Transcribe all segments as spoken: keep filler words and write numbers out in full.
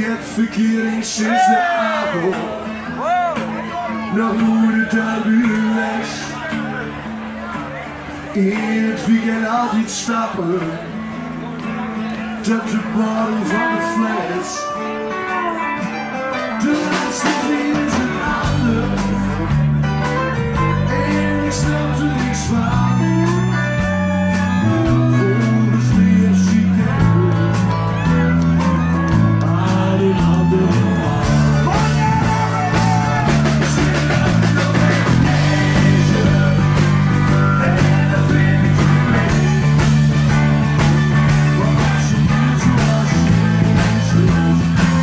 het verkeer in sinds de avond. Nog moet het ambules. In het weekend altijd stappen. Tot de bodem van de fles. De laatste keer is een ander. En ik snap er niks van. Volgens wie als ik heb. Aan een andere man. En dat vind ik vervelend. Want als je niet zoals je is.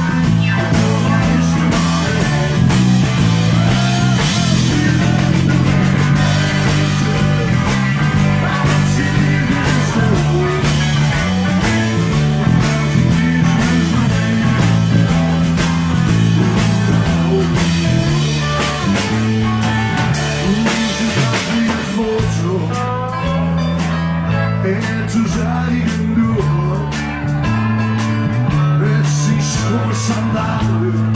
En toen zei ik hem door. Het is schoon sandalen.